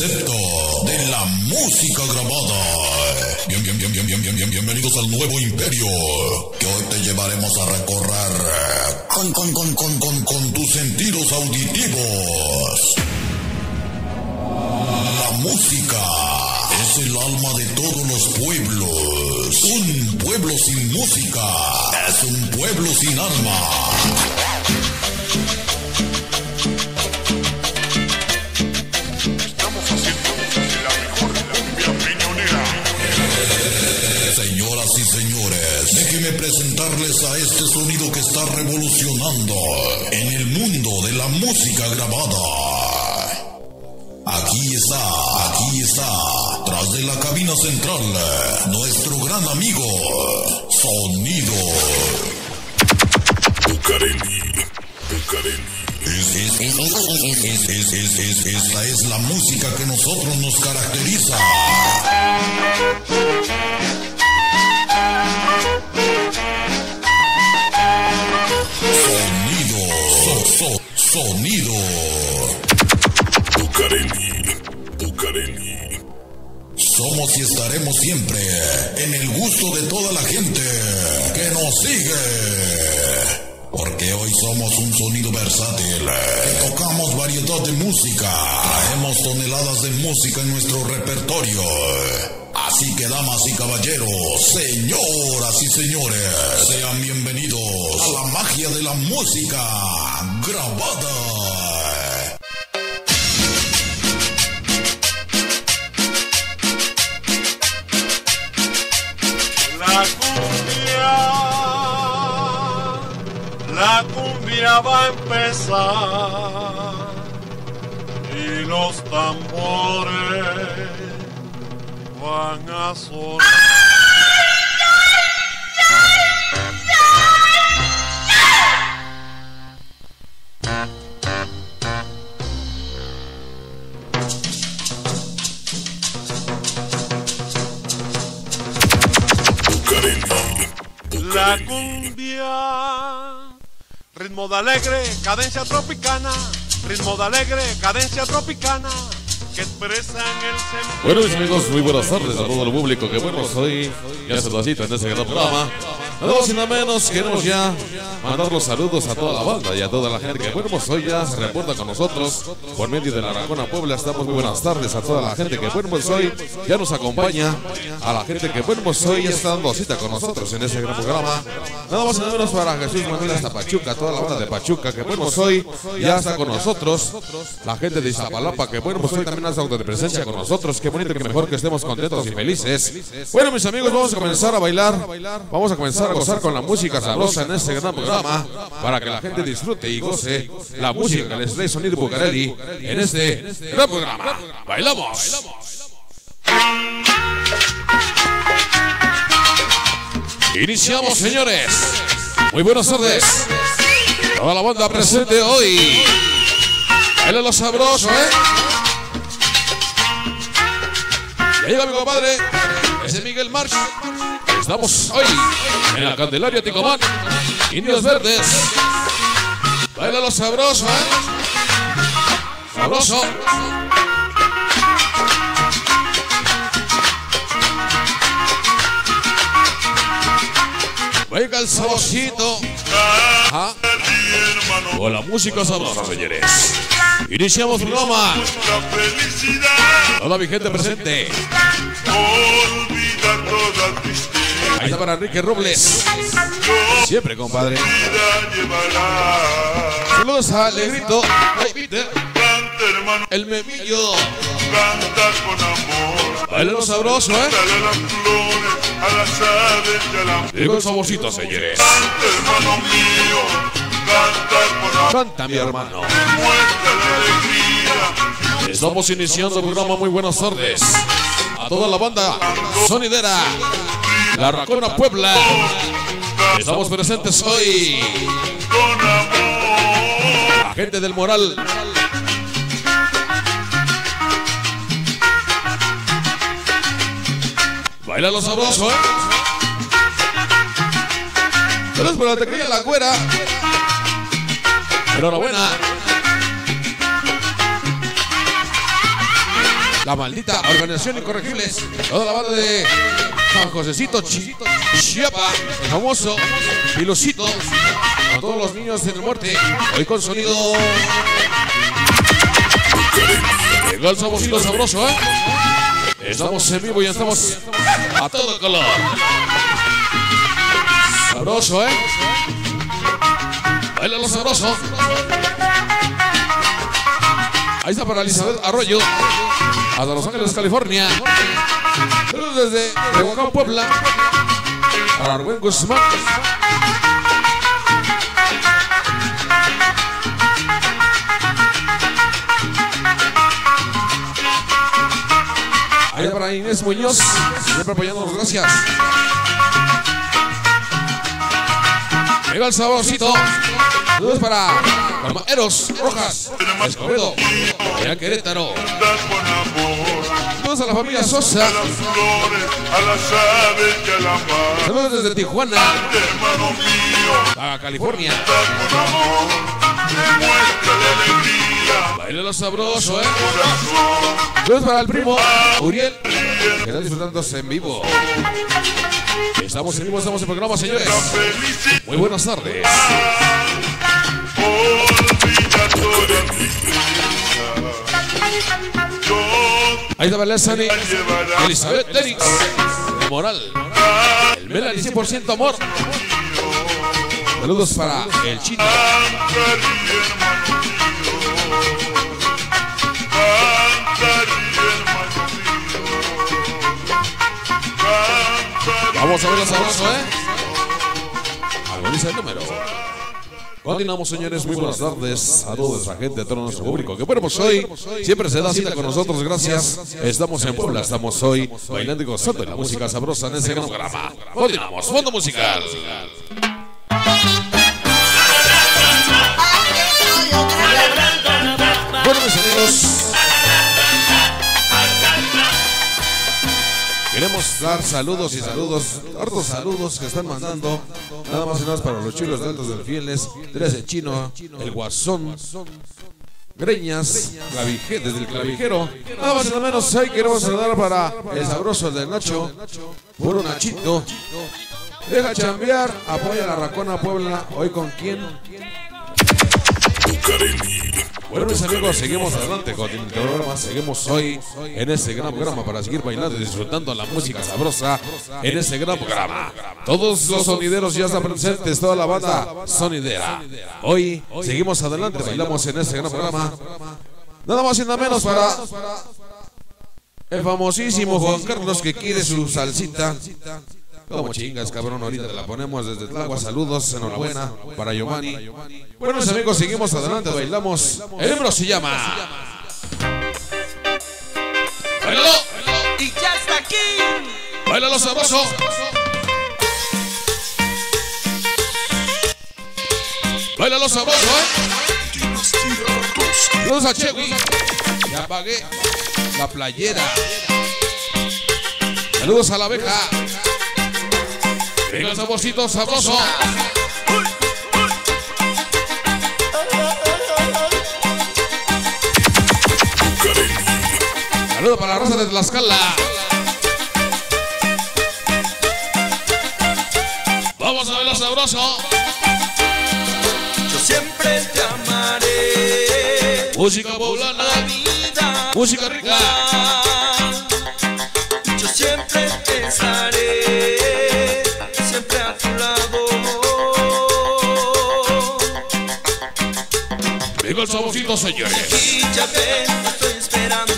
concepto de la música grabada. Bienvenidos al nuevo imperio, que hoy te llevaremos a recorrer con tus sentidos auditivos. La música es el alma de todos los pueblos. Un pueblo sin música es un pueblo sin alma. Estamos haciendo la mejor, la cumbia peñonera. Señoras y señores, déjenme presentarles a este sonido que está revolucionando en el mundo de la música grabada. Aquí está, tras de la cabina central, nuestro gran amigo, Sonido Bucareli. Esta es la música que nosotros nos caracteriza. Sonido Bucareli. Somos y estaremos siempre en el gusto de toda la gente que nos sigue. Porque hoy somos un sonido versátil, que tocamos variedad de música, traemos toneladas de música en nuestro repertorio. Así que damas y caballeros, señoras y señores, sean bienvenidos a la magia de la música grabada. La cumbia va a empezar y los tambores van a sonar. La cumbia, ritmo de alegre, cadencia tropicana, ritmo de alegre, cadencia tropicana, que expresan el sentimiento. Bueno, mis amigos, muy buenas tardes a todo el público que bueno, hoy ya se lo cita en este gran programa. Nada más y nada menos, queremos ya mandar los saludos a toda la banda y a toda la gente que bueno, pues hoy ya se reporta con nosotros por medio de la Racona Puebla. Estamos muy buenas tardes a toda la gente que bueno, pues hoy ya nos acompaña, a la gente que bueno, pues hoy ya está dando cita con nosotros en este gran programa. Nada más y nada menos para Jesús Manuel hasta Pachuca, toda la banda de Pachuca que bueno, pues hoy ya está con nosotros. La gente de Iztapalapa que bueno, pues hoy también hace auto de presencia con nosotros. Qué bonito, que mejor que estemos contentos y felices. Bueno, mis amigos, vamos a comenzar a bailar, vamos a comenzar a gozar con la música sabrosa en este gran programa para que la gente disfrute y goce la música que les trae Sonido Bucareli en este gran programa. ¡Bailamos! Iniciamos, señores. Muy buenas tardes. Toda la banda presente hoy. Baila lo sabroso, Ya llega mi compadre, ese Miguel March. Estamos hoy en la Candelaria Ticomán, Indios Verdes. Baila lo sabroso, Sabroso. Venga el saborcito. Ajá. Con la música sabrosa, señores. Iniciamos el programa. Toda mi gente presente. Ahí está para Enrique Robles. Siempre, compadre. Saludos a Alegrito. El Memillo. Baila lo sabroso, Digo el saborcito, señores. Canta, mi hermano. Estamos iniciando el programa. Muy buenas tardes a toda la banda sonidera, la Racona Puebla. Estamos presentes hoy. La gente del Moral. Baila lo sabroso, Gracias por la tequila, la güera. Enhorabuena. La Maldita Organización Incorregibles, toda la banda de San Josecito Chiapa, el famoso Pilucito, con todos los niños en la muerte, hoy con sonido. Llegó el saborcito sabroso, ¿eh? Estamos en vivo y estamos a todo color. Sabroso, ¿eh? Baila lo sabroso. Ahí está para Elizabeth Arroyo, hasta Los Ángeles, California. Saludos desde Tehuacán, Puebla, para Rubén Guzmán. Ahí está para Inés Muñoz, siempre apoyándonos, gracias. Llega el saborcito. Saludos para Eros Rojas, Escobedo, allá Querétaro. Saludos a la familia Sosa. Saludos desde Tijuana, a California. Baila lo sabroso, ¿eh? Saludos para el primo Uriel, que está disfrutándose en vivo. Estamos en vivo, estamos en programa, señores. Muy buenas tardes. Ahí está Belén, Elizabeth Derix, el Moral, el Melanie 100% amor. Saludos para el Chino. Vamos a ver la sabroso, ¿eh? Agoniza el número. Continuamos, señores, muy buenas tardes. Saludos a gente, a todo nuestro público. Que bueno, pues hoy siempre se da cita con nosotros, gracias. Estamos en Puebla, estamos hoy bailando y gozando de la música sabrosa en ese gran programa. Continuamos, fondo musical. Bueno, mis amigos, queremos dar saludos y saludos, hartos saludos que están mandando, nada más y nada más para los chulos de Altos del Fieles, Teresa Chino, el Guasón, Greñas, desde el Clavijero, nada más y nada menos. Ahí queremos saludar para el sabroso del Nacho, puro Nachito, deja chambear, apoya a la Racona Puebla, hoy con quién. Bueno, mis amigos, seguimos adelante con el programa. Seguimos hoy en este gran programa para seguir bailando y disfrutando la música sabrosa en este gran programa. Todos los sonideros ya están presentes, toda la banda sonidera. Hoy seguimos adelante, bailamos en este gran programa. Nada más y nada menos para el famosísimo Juan Carlos, que quiere su salsita. Como chingas, cabrón, ahorita te la ponemos desde Tlagua. Saludos, enhorabuena para Giovanni. Bueno, mis amigos, seguimos adelante, bailamos. El número se llama ¡Bailalo! Y ya está aquí. ¡Bailalo sabroso! ¡Bailalo sabroso, eh! Saludos a Chewy. Ya apagué la playera. Saludos a la abeja. Venga el saborcito sabroso. Saludos para la raza de Tlaxcala. Vamos a ver lo sabroso. Yo siempre te amaré. Música poblana, Vida, música rica. yo siempre te estaré, siempre a tu lado. Venga el saborcito, señores. Y ya ven, te estoy esperando.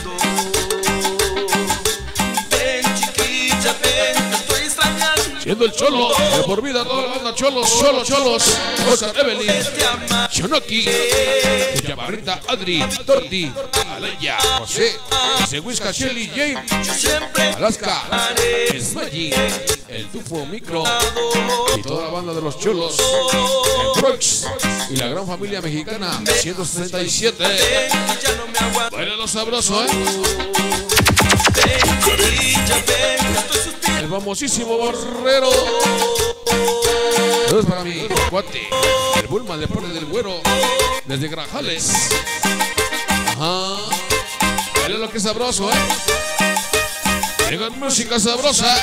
Ven, chiquilla, ven, te estoy extrañando. Siendo el Cholo, de por vida toda la banda Cholos, Cholos, Oscar, Evelyn, Te amaré. Chonoki, Chaparrita, Adri, Torti, Alaya, José, Seguisca, Shelly, Jane, Yo siempre te Alaska, amaré. Smaggy, el Tufo Micro y toda la banda de los Cholos, el Brooks y la gran familia mexicana 167. Ven, ya no me aguanto. Bailalo sabroso, Ven, chiquilla, ven, estoy suspirando. el famosísimo Borrero. Saludos para mi cuate, el Bulma Deporte del Güero, desde Grajales. Ajá. Baila lo que es sabroso, Llega música sabrosa.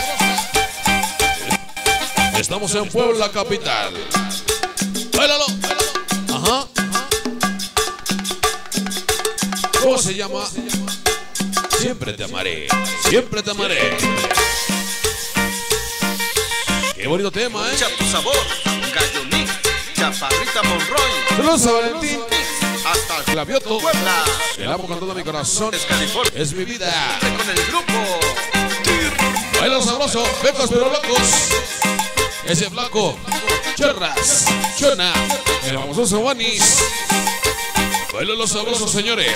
Estamos en Puebla capital. Bailalo. Ajá. ¿Cómo se llama? Siempre te amaré. Siempre te amaré. Qué bonito tema, Escucha tu sabor, Gallo Mix, Chaparrita Monroy. Saludos a Valentín. Hasta el Clavioto. Puebla. El amo con todo mi corazón. Es California. Es mi vida. Con el grupo. Baila sabroso. Becos pero locos. Ese flaco. Chorras. Chona. El famoso Vanis. Baila los sabrosos, señores.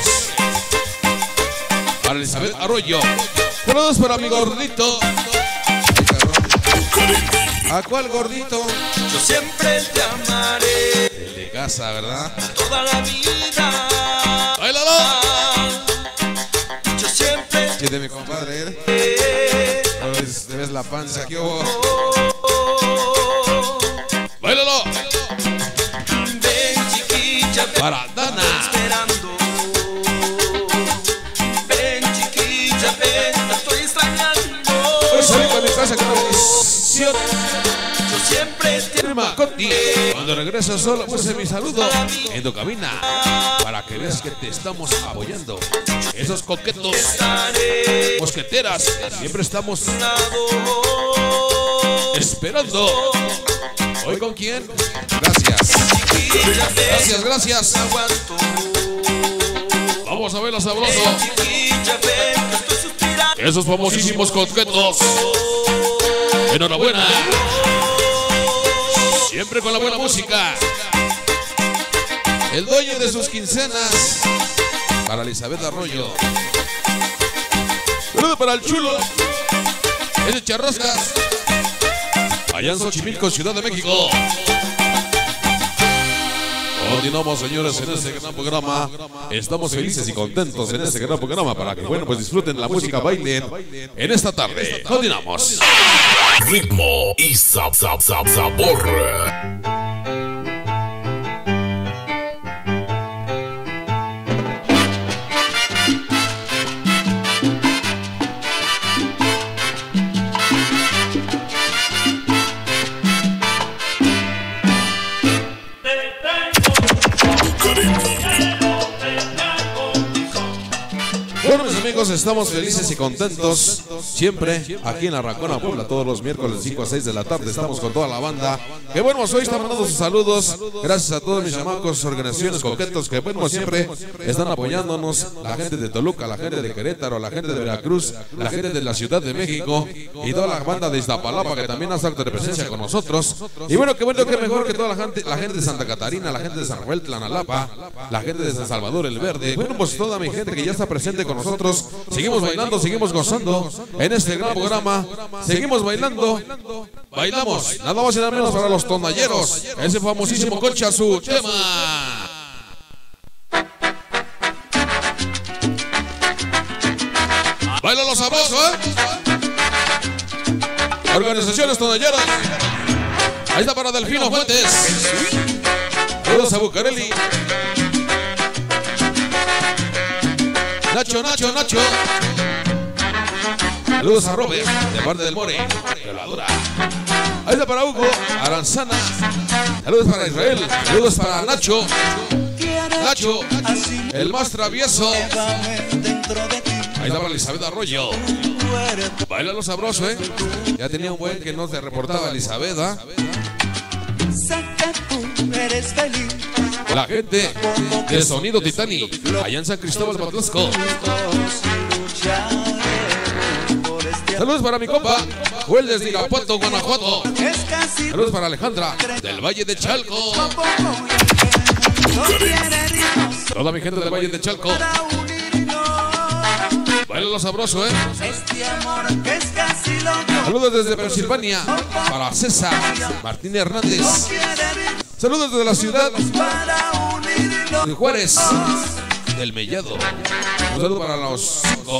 Para Elizabeth Arroyo. Saludos para mi gordito. ¿A cuál gordito? Yo siempre te amaré. El de casa, ¿verdad? Toda la vida. ¡Báilalo! Yo siempre ¿Qué de mi compadre? ¿Te ves la panza? ¿Qué hubo? ¡Báilalo! ven, chiquilla, ven, Para Dana. esperando. Ven, chiquilla, ven, te estoy extrañando. Voy a salir para mi casa con una bendición. Yo siempre te Firma Conti. Cuando regresas solo, pues mi saludo en tu cabina. Para que veas que te estamos apoyando. Esos coquetos, estaré mosqueteras, siempre estamos a tu lado. esperando. ¿Hoy con quién? Gracias. Chiquilla, ven, Gracias, gracias. aguanto. Vamos a ver lo sabroso. Chiquilla, ven, que estoy suspirando. Esos famosísimos coquetos. Enhorabuena. Siempre con la buena música. El dueño de sus quincenas. Para Elizabeth Arroyo. Saludo para el chulo. Es de Charroscas. Allá en Xochimilco, Ciudad de México. Continuamos, señores, en este gran programa. Estamos felices y contentos en este gran programa para que, bueno, pues disfruten la música, bailen en esta tarde. Continuamos. Ritmo y sabor. Bueno, mis amigos, estamos felices y contentos siempre aquí en la Racona, Puebla, todos los miércoles 5 a 6 de la tarde. Estamos con toda la banda. Que bueno, hoy están mandando sus saludos. Gracias a todos mis chamacos, organizaciones coquetos que bueno, siempre están apoyándonos. La gente de Toluca, la gente de Querétaro, la gente de Veracruz, la gente de la Ciudad de México y toda la banda de Iztapalapa que también hace acto de presencia con nosotros. Y bueno, que mejor que toda la gente de Santa Catarina, la gente de San Rafael, Tlanalapa, la gente de San Salvador, El Verde. Bueno, pues toda mi gente que ya está presente con nosotros. Seguimos bailando, seguimos gozando en este gran programa. Seguimos bailando. Bailamos, nada más y nada menos para los tonalleros. Ese famosísimo Concha, su tema. Bailalo sabroso, Organizaciones tonalleras. Ahí está para Delfino Fuentes. Saludos a Bucareli. Nacho. Saludos a Robert, de parte del More. Ahí está para Hugo, Aranzana. Saludos para Israel. Saludos para Nacho, el más travieso. Ahí está para Elizabeth Arroyo. Bailalo sabroso, Ya tenía un buen que no se reportaba Elizabeth, La gente de Sonido Titani, allá en San Cristóbal, Patlasco. Saludos para mi compa, Joel desde Irapuato, Guanajuato. Saludos para Alejandra, del Valle de Chalco. Toda mi gente del Valle de Chalco. Bailalo sabroso, Saludos desde Pensilvania, para César Martín Hernández. Saludos desde la ciudad de Juárez, del Mellado. Un saludo para los 5.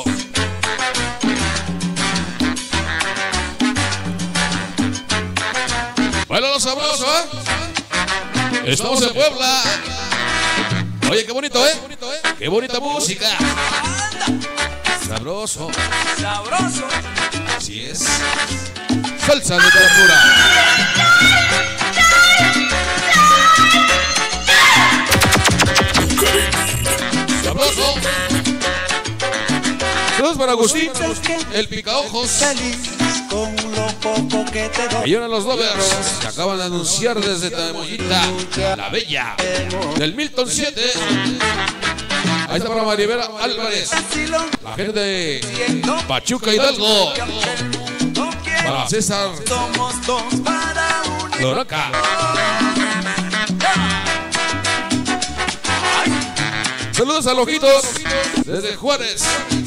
Bailalo sabroso, Estamos en Puebla. Oye, qué bonito, Qué bonita música. Sabroso. Sabroso. Así es. Salsa de tempura. Sabroso. Saludos para Agustín, el picaojos. Feliz con lo poco que te doy. Y ahora los Dovers que acaban de anunciar desde Tamoyita, La Bella, del Milton 7. Ahí está para Maribela Álvarez, la gente de Pachuca Hidalgo, para César Somos dos para unir. Loraca. Saludos a Lojitos desde Juárez.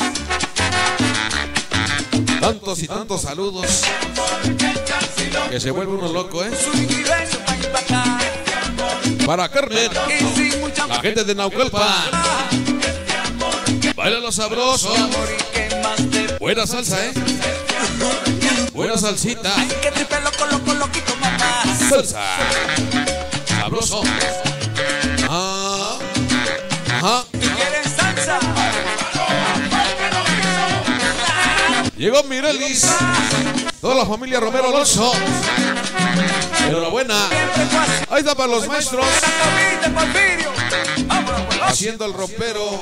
Tantos y tantos saludos que se vuelve uno loco, ¿eh? Para Carmen, la gente de Naucalpan. Baila lo sabroso. Buena salsa, ¿eh? Buena salsita. Salsa. Sabroso. Ajá. Llegó Mirelis, toda la familia Romero Alonso. Enhorabuena. Ahí está para los maestros, haciendo el ropero.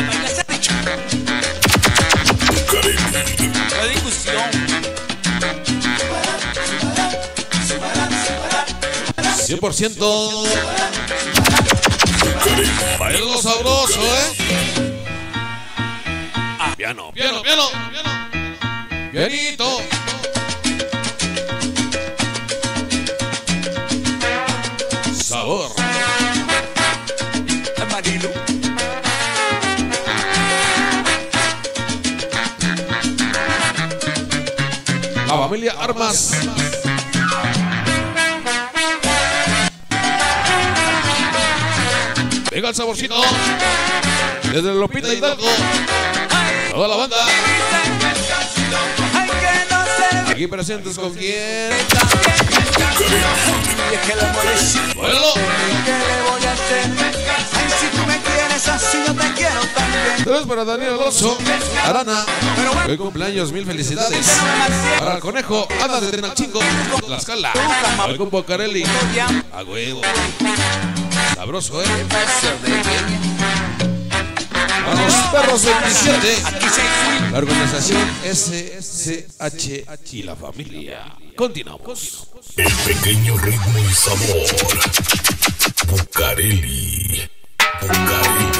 La discusión. 100%. Bailando sabroso, ¿eh? Piano, piano, piano, piano. Pianito. Sabor. Amarillo. La familia Armas. Venga el saborcito. Desde Lopita Hidalgo. Toda la banda. Aquí presentes con quién. Bueno. Saludos para Daniel Alonso, Arana. Hoy cumpleaños, mil felicidades. Para el conejo, Ana de Tenachingo, Tlaxcala. Hoy con Bocarelli. A huevo. Sabroso, ¿eh? A los perros 27. La organización SCH y la familia. Continuamos. El pequeño ritmo y sabor. Bocarelli. Bocarelli.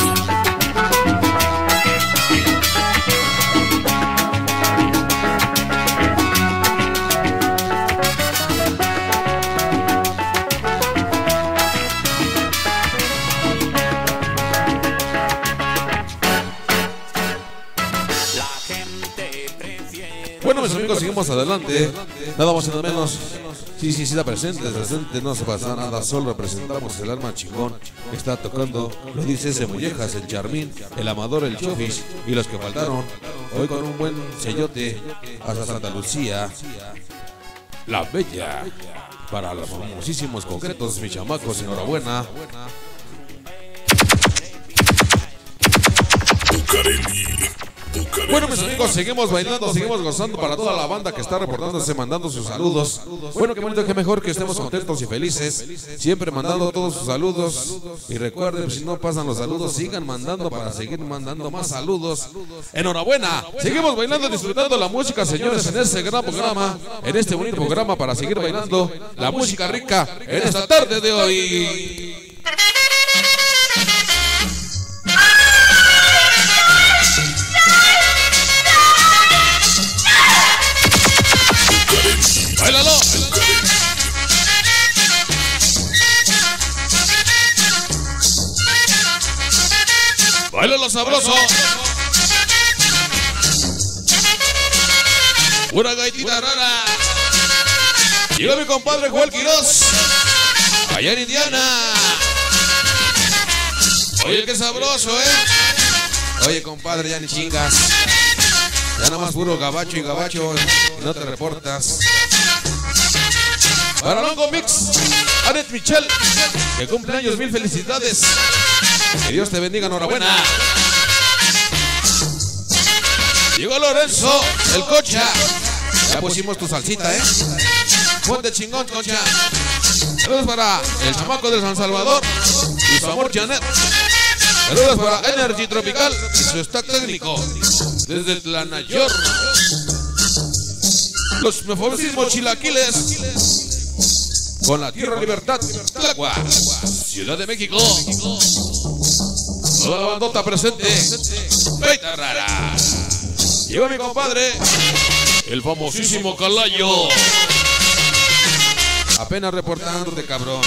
Bueno, mis amigos, seguimos adelante. Nada más y nada menos. Sí, está presente, no se pasa nada. Solo representamos el alma chingón que está tocando. Lo dice ese Mollejas, el Charmín, el Amador, el Chofis y los que faltaron. Hoy con un buen sellote hasta Santa Lucía. La Bella. Para los famosísimos concretos, mis chamacos, enhorabuena. Bueno, mis amigos, seguimos bailando, seguimos gozando para toda la banda que está reportándose, mandando sus saludos. Bueno, qué bonito, qué mejor que estemos contentos y felices, siempre mandando todos sus saludos. Y recuerden, si no pasan los saludos, sigan mandando para seguir mandando más saludos. Enhorabuena, seguimos bailando, disfrutando la música, señores, en este gran programa, en este bonito programa para seguir bailando la música rica en esta tarde de hoy. ¡Báilalo! ¡Báilalo sabroso! Una gaitita rara. Llega mi compadre Joel Quiroz, allá en Indiana. Oye, qué sabroso, ¿eh? Oye, compadre, ya ni chingas. Ya nada más puro gabacho y gabacho. Y no te reportas. Para Longo Mix, Anet Michel, que cumpleaños, mil felicidades. Que Dios te bendiga, enhorabuena. Llegó Lorenzo, el Concha. Ya pusimos tu salsita, Ponte chingón, Concha. Saludos para el chamaco de San Salvador y su amor Janet. Saludos para Energy Tropical y su staff técnico desde Tlanayor. Los famosísimos chilaquiles con la Tierra Libertad, Tlacua, Ciudad de México. Toda la bandota presente. Peita rara. Llegó mi compadre, el famosísimo Calayo. Apenas reportándote, cabrón.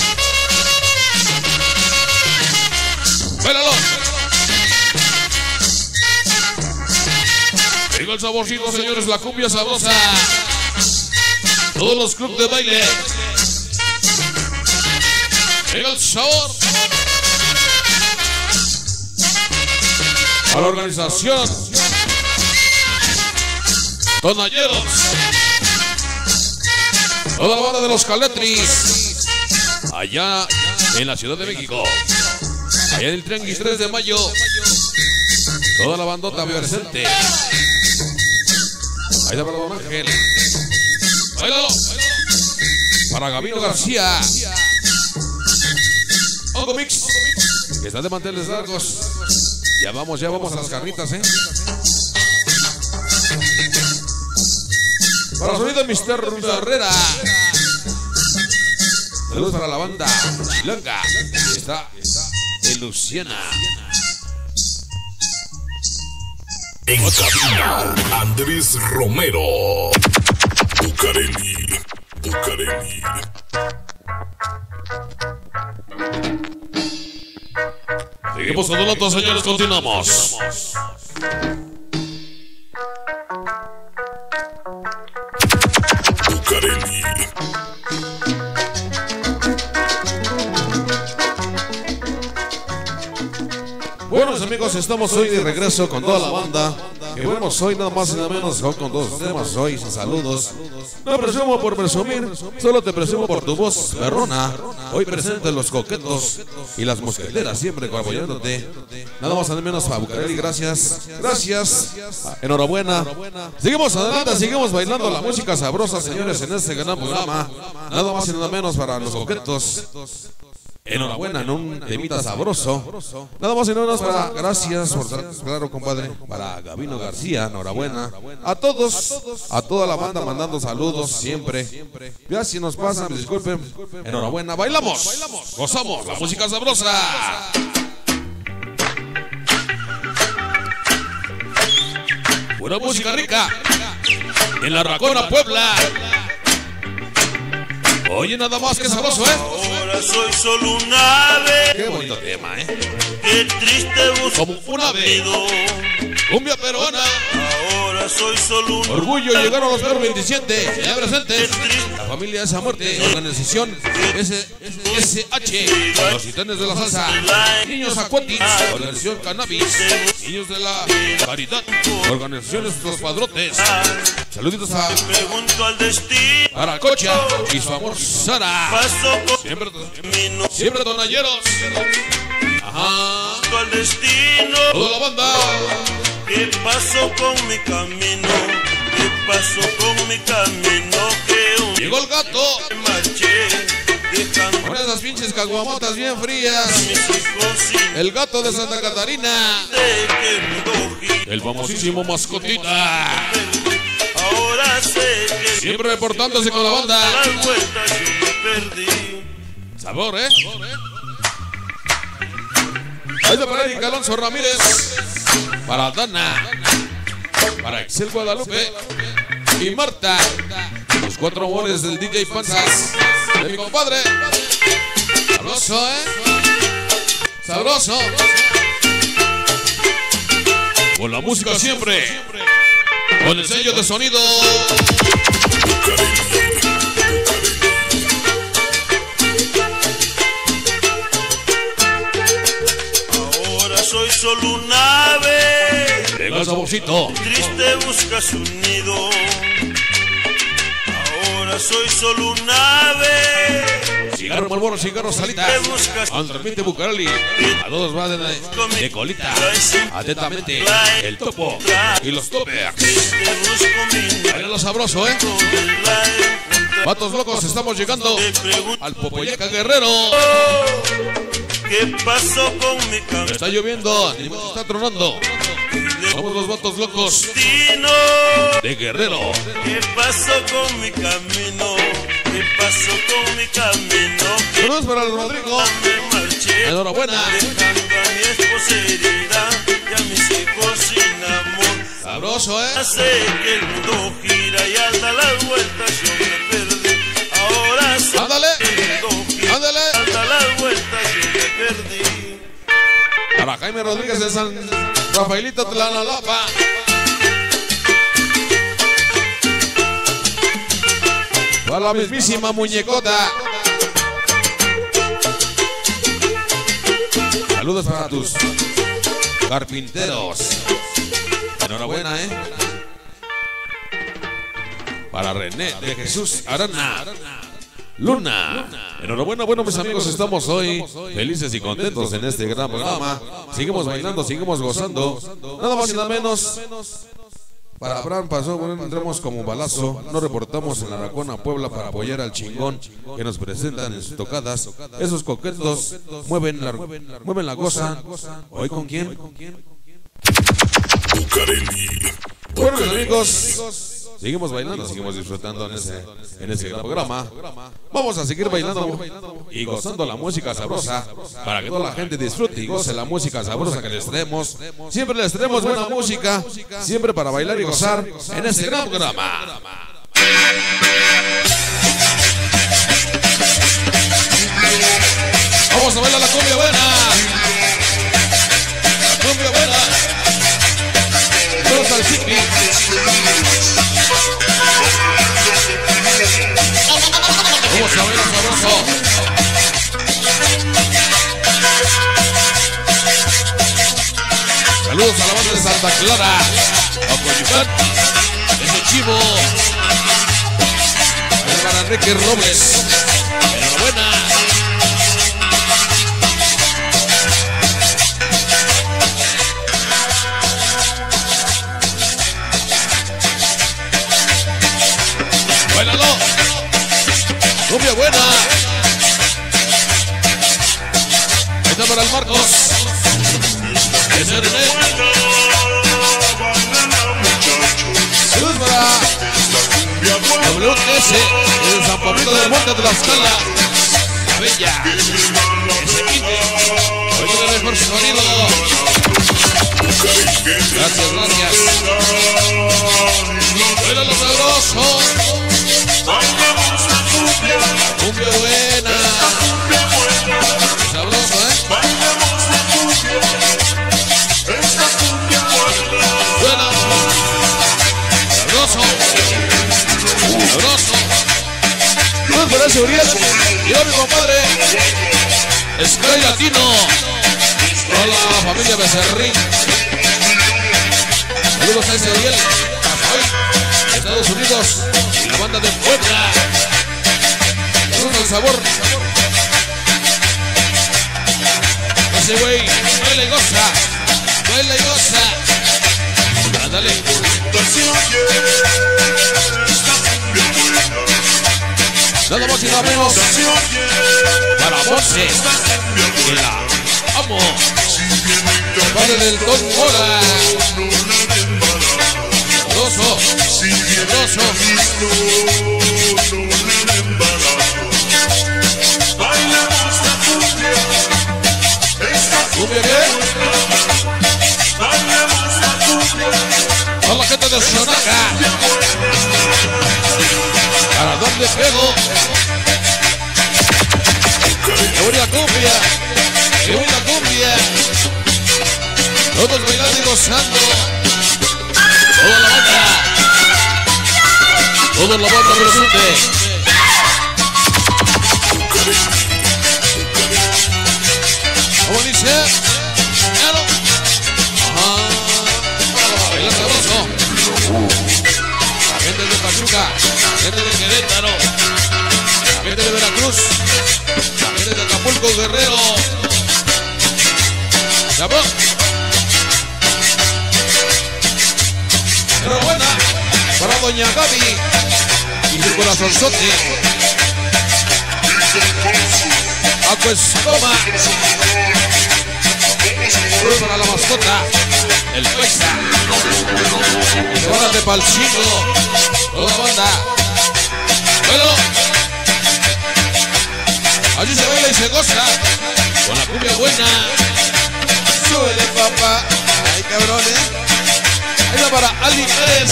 ¡Bailalo! Llegó el saborcito, señores, la cumbia sabrosa. Todos los clubes de baile. Llega el sabor. A la organización Tonalleros. Toda la banda de los Caletris. Allá en la Ciudad de México. Allá en el Trianguis 3 de Mayo. Toda la bandota presente. Ahí está para Don Ángel. ¡Bailalo! Para Gabino García. Hongo Mix, que está de manteles largos. Ya vamos a las carnitas, Para el sonido de Mr. Herrera. Saludos para la banda chilanga. Está en Luciana. En cabina, Andrés Romero. Bucareli. Seguimos adelante, señores, continuamos. Bucareli. Buenos amigos, estamos hoy de regreso con toda la banda. Que bueno, hoy nada más y nada menos con dos temas hoy, saludos. No presumo por presumir, solo te presumo por tu voz perrona. Hoy presente los coquetos y las mosqueteras siempre apoyándote. Nada más y nada menos para Bucareli, gracias. Enhorabuena. Seguimos adelante, seguimos bailando la música sabrosa, señores, en este gran programa. Nada más y nada menos para los coquetos. Enhorabuena en un temita sabroso. Nada más y nada menos para, gracias por claro, compadre, para Gabino García, enhorabuena. A todos, a toda la banda mandando saludos siempre. Ya si nos pasan, disculpen. Enhorabuena, bailamos, gozamos la música sabrosa. Pura música rica en la Racona, Puebla. Oye, nada más que sabroso, Ahora soy solo un ave. Qué bonito tema, Qué triste busco Como un ave. Cumbia peruana. Ahora soy solo un Orgullo, llegaron los perros 27. Ya presentes. La familia de esa muerte. Organización SH. Los titanes de la salsa. Niños Acuatis. Organización Cannabis. Niños de la Caridad. Organizaciones Los Padrotes. Saluditos a pregunto al destino. para Cocha y su amor Sara. Paso por Siempre tonalleros. Ajá. al destino. Toda la banda. ¿Qué pasó con mi camino? ¿Qué pasó con mi camino? Que un Llegó el gato. me marché, dejando Con esas pinches caguamotas bien frías. a mis hijos sin El gato de Santa Catarina. de que me cogí. El famosísimo mascotita. Ahora sé que Siempre reportándose con la banda. a las vueltas yo me perdí. Sabor, Ahí está para Erika Alonso Ramírez. Para Dana. Para Excel Guadalupe. Y Marta. Los cuatro amores del DJ Panzas. De mi compadre. Sabroso, Sabroso. Con la música siempre. Con el sello de sonido. Ahora soy solo un ave. Venga el saborcito. Triste busca su nido. Ahora soy solo un ave. Cigarro Marlboro, cigarro Salita. Andrés Bucareli. A todos va de colita. Atentamente, el topo y los toppers. Bailalo sabroso, Vatos locos, estamos llegando al Popoyaca Guerrero. ¿Qué pasó con mi camino? Está lloviendo, ni modo está tronando. Somos los vatos locos de Guerrero. ¿Qué pasó con mi camino? ¿Qué pasó con mi camino? Saludos para los Rodrigo. Me marché, Enhorabuena. dejando a mi esposa herida y a mis hijos sin amor. Sabroso, Hace que el mundo gira y al dar la vuelta yo me perdí. Ahora sé Ándale. que el mundo gira Ándale. y al dar la vuelta yo me perdí. Para Jaime Rodríguez de San Rafaelito Tlanalapa. Para la mismísima muñecota. Saludos para tus carpinteros. Enhorabuena, Para René de Jesús Arana Luna. Enhorabuena, bueno, mis amigos, estamos hoy felices y contentos en este gran programa. Seguimos bailando, seguimos gozando. Nada más y nada menos. Para Abraham pasó, entramos como balazo. Nos reportamos en la Aracona, Puebla, para apoyar al chingón que nos presentan en sus tocadas. Esos coquetos mueven la goza. ¿Hoy con quién? Bueno, mis amigos, seguimos bailando, seguimos disfrutando en ese gran programa. Vamos a seguir bailando y gozando la música sabrosa para que toda la gente disfrute y goce la música sabrosa que les traemos. Siempre les traemos buena música, siempre para bailar y gozar en este gran programa. Vamos a bailar la cumbia buena. La cumbia buena. Todos al chiqui. Vamos a bailar sabroso. Saludos a la banda de Santa Clara, a Coyucán, desde Chivo, para Enrique Robles. Enhorabuena. ¡Bailalo! ¡Cumbia buena! Ahí está para el Marcos. Ese René. Saludos para WS de San Pablito del Monte de Tlaxcala. La Bella. Ese Quinte. Hoy tiene el mejor sonido. Gracias, gracias. ¡Bailalo sabroso! Cumbia buena. Sabroso, Buena. Sabroso. Sabroso. Saludos para ese Uriel. Y a mi compadre Sky Latino. Hola, familia Becerrín. Saludos a ese Uriel. Estados Unidos y la banda de Puebla. Saludos al sabor. Ese güey, baila y goza. Baila y goza. Ándale. Nada más y nada menos. Para Monse, que la amo. Padre del Don Mora. Sabroso. Sabroso. ¿Cumbia qué? A la gente de Sonaca. ¿Para dónde pego? ¡Qué buena cumbia! ¡Qué buena cumbia! Todos bailando y gozando. Toda la banda. Toda la banda presente. ¿Cómo dice? Claro. Ajá. Baila sabroso. La gente de Pachuca, la gente de Querétaro, la gente de Veracruz, Acapulco, Guerrero. ¡Cabrón! Enhorabuena para doña Gaby y su corazonzote. Pues toma. Para la mascota, el Paisa. Y se van de Palchingo. Toda banda. Bueno, allí se baila y se goza con la cumbia buena. Súbele, papá. Ay, cabrones. Ahí va para Ali Pérez.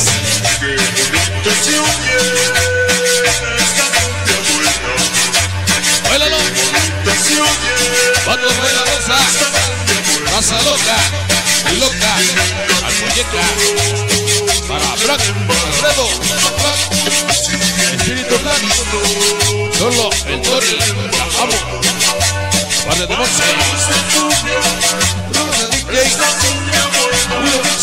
Báilalo. Cuando baila rosa, raza loca y loca, al muñeca, para Black, Alfredo, Black, Espíritu Black, solo el Tony, la amo, Padre de Monse, Bruno de DJ, Julio Mix,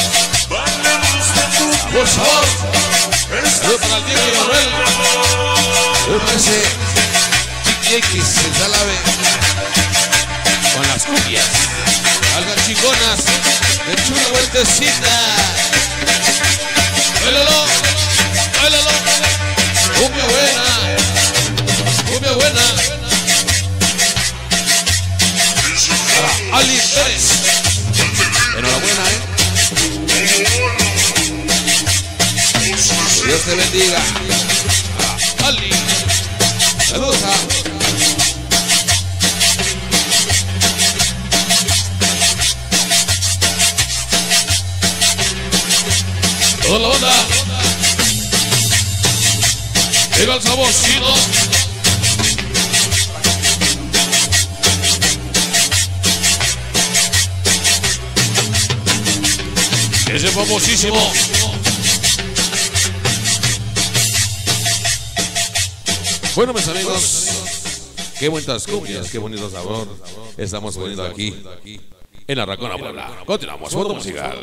por favor, saludos para el Diego y Manuel, saludos para ese DJ que se salabe con las cumbias, algas chingonas, de chula vueltecita. Bailalo, bailalo, cumbia buena, cumbia buena. Para Ali Pérez, enhorabuena, Dios te bendiga. Para Ali, saludos a toda la banda. Llega el saborcito. Ese famosísimo. Bueno, mis amigos, qué buenas cumbias, qué bonito sabor estamos poniendo aquí en la Racona Puebla. Continuamos, foto musical.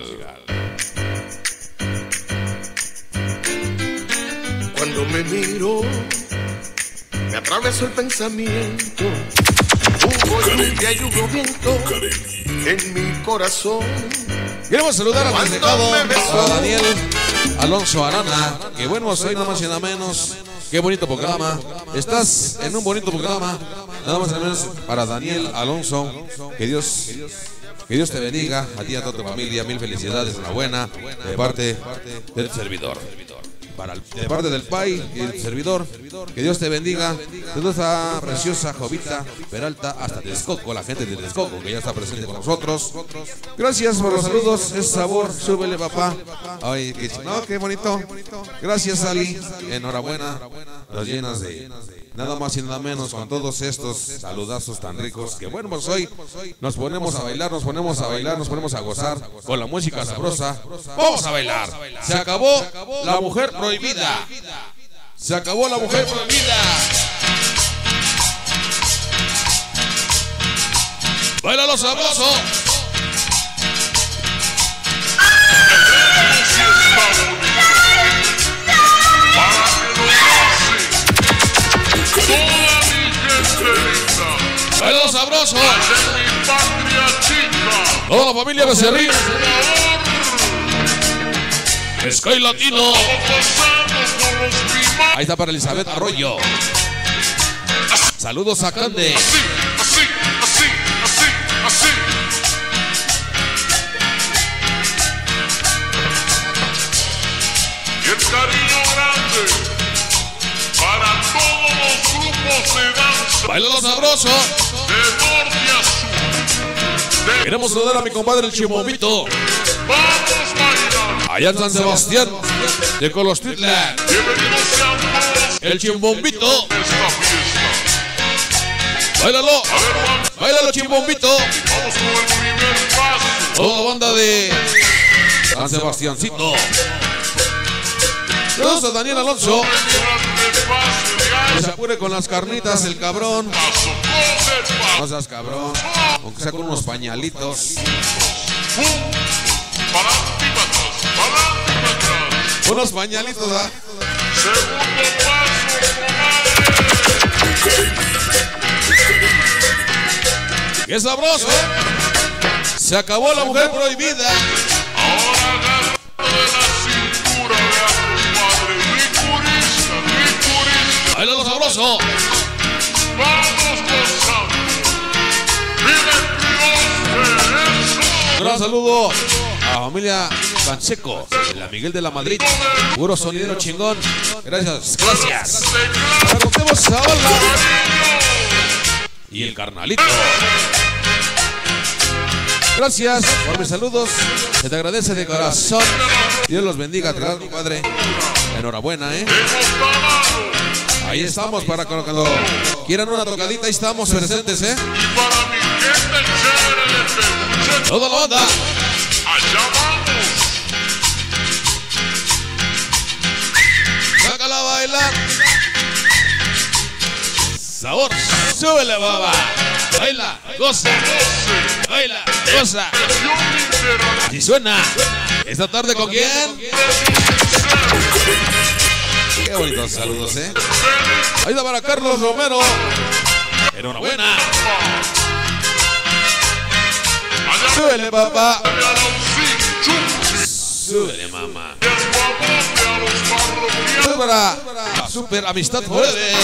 Cuando me miro, me atravesó el pensamiento. Hubo lluvia y hubo viento en mi corazón. Queremos saludar al destacado a Daniel Alonso Arana. Que bueno, hoy nada más y nada menos. Qué bonito programa. Estás en un bonito programa. Nada más y nada menos para Daniel Alonso. Que Dios te bendiga. A ti y a toda tu familia. Mil felicidades, enhorabuena. De parte del servidor. De parte del Pai y el servidor, que Dios te bendiga. Toda esa preciosa Jovita Peralta hasta Texcoco, la gente de Texcoco que ya está presente con nosotros. Gracias por los saludos, ese sabor, súbele, papá. Ay, qué bonito. Gracias, Ali, enhorabuena. Nos llenas de nada más y nada menos con todos estos saludazos tan ricos. Que bueno, pues hoy nos ponemos a bailar, nos ponemos a gozar con la música sabrosa. Vamos a bailar. Se acabó la mujer prohibida. Se acabó la mujer prohibida. Báilalo sabroso. Bailalo sabroso. Toda la familia Becerril. Sky Latino. Ahí está para Elizabeth Arroyo. Saludos a Cande. Y el cariño grande para todos los grupos de danza. Bailalo sabroso. De norte a sur. Queremos saludar a mi compadre el Chimombito. Vamos bailar. Allá en San Sebastián de Colostitla. Bienvenidos sean todos El Chimbombito. a esta fiesta. Bailalo. A ver, Juan, Bailalo, Chimbombito. vamos con el primer paso. Toda la banda de San Sebastiancito. Saludos a Daniel Alonso. Grande paso de Que se alza. apure con las carnitas, el cabrón. Paso, con el paso. No seas cabrón. Aunque sea con unos pañalitos. Para adelante y para atrás. Para adelante y para atrás. Unos pañalitos, ¿ah? Segundo paso, comadre. ¡Qué sabroso! Se acabó la mujer prohibida. Ahora agarra de la cintura, vea, compadre. Ricurista, ricurista. ¡Baila lo sabroso! Vamos gozando. Vive Dios, eso. Gran saludo a la familia Canseco, de la Miguel de la Madrid. Puro sonidero chingón. Gracias, gracias. Ahora contemos a Olga y el carnalito. Gracias por mis saludos. Se te agradece de corazón. Dios los bendiga, compadre. Enhorabuena, Ahí estamos para cuando quieran una tocadita. Ahí estamos presentes, Y para mi gente chévere de Perú. Toda la onda. Allá vamos. Sácala a bailar. Sabor. Súbele, baba. Baila, goza. Baila, goza. Así suena. Esta tarde con quién. Qué bonitos saludos, Ahí va para Carlos Romero. Enhorabuena. Súbele, papá. Súbele, mamá. Súbele para la Super Amistad Forever.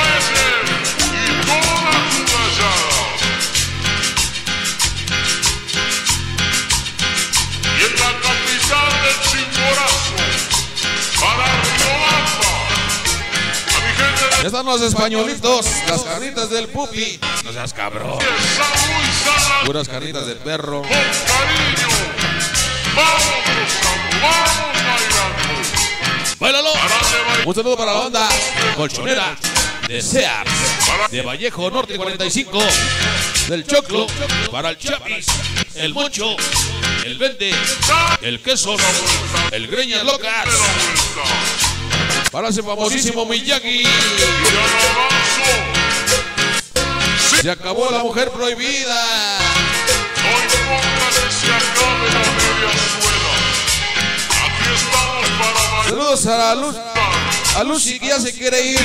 Y en la capital del Chimborazo, para Riobamba, a mi gente de Ya están los españolitos, las carnitas del pupi. No seas cabrón. San Luis Sala, Puras carnitas de perro. con cariño. Vamos gozando, vamos bailando. ¡Báilalo! Para de bailar. Un saludo para la banda colchonera de Sears, de Vallejo Norte 45, del Choclo, para el Chapis, el Moncho, el Vende, el Queso, el Greñas Locas, para ese famosísimo Miyagi. Se acabó la mujer prohibida. No importa que se acabe la media suela. Aquí estamos para bailar. Saludos a Lucy, que ya se quiere ir.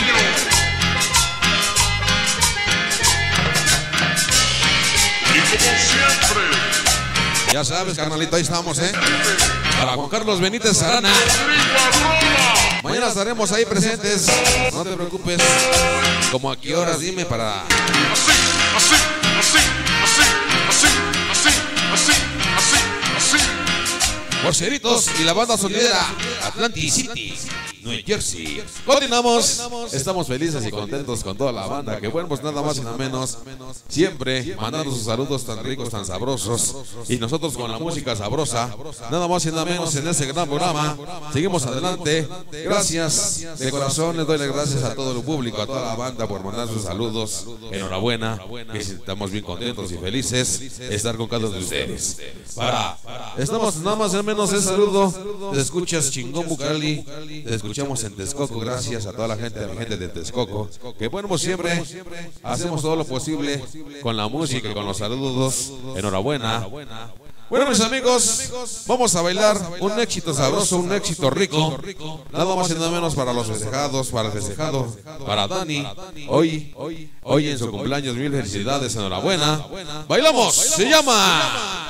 Y como siempre, Ya sabes, carnalito, ahí estamos, Para Juan Carlos Benítez Arana. Rivarola. Mañana estaremos ahí presentes. No te preocupes. ¿Como a qué horas? Dime para... Así, así, así, así, así, así, así, así, así. Porceritos y la banda sonidera Atlantic City, New Jersey. Continuamos. Estamos felices y contentos con toda la banda. Que bueno, pues nada más y nada menos. Siempre mandando sus saludos tan ricos, tan sabrosos. Y nosotros con la música sabrosa. Nada más y nada menos en ese gran programa. Seguimos adelante. Gracias. De corazón les doy las gracias a todo el público, a toda la banda por mandar sus saludos. Enhorabuena. Que estamos bien contentos y felices de estar con cada uno de ustedes. Estamos nada más y nada menos ese saludo. Te escuchas chingón Bucali. Te escuchamos en Texcoco. Gracias a toda la gente de Texcoco. Que bueno, pues siempre hacemos todo lo posible con la música y con los saludos. Enhorabuena. Bueno, mis amigos, vamos a bailar un éxito sabroso, un éxito rico. Nada más y nada menos para los festejados, para el festejado, para Dani. Hoy en su cumpleaños, mil felicidades, enhorabuena. Bailamos, se llama